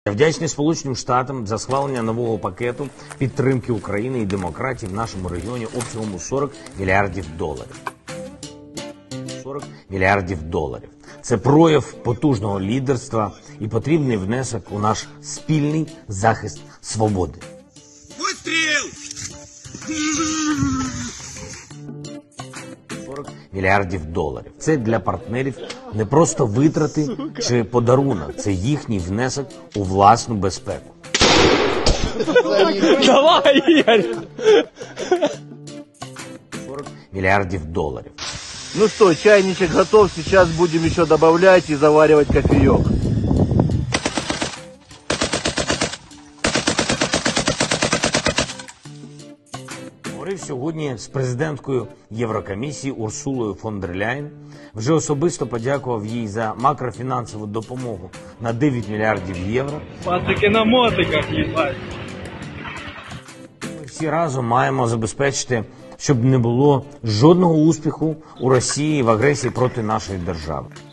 Я вдячний Сполученим Штатам за схвалення нового пакету підтримки України і демократів в нашому регіоні обсягом у 40 мільярдів доларів. 40 мільярдів доларів. Це прояв потужного лідерства і потрібний внесок у наш спільний захист свободи. Постріл! 40 мільярдів доларів. Це для партнерів не просто витрати чи подарунок, це їхній внесок у власну безпеку. Давай, Игорь! 40 миллиардов долларов. Ну что, чайничек готов, сейчас будем еще добавлять и заваривать кофеек. Говорив сьогодні з президенткою Єврокомісії Урсулою фон дер Ляєн. Вже особисто подякував їй за макрофінансову допомогу на 9 мільярдів євро. Пацики на мотиках їбать. Ми всі разом маємо забезпечити, щоб не було жодного успіху у Росії в агресії проти нашої держави.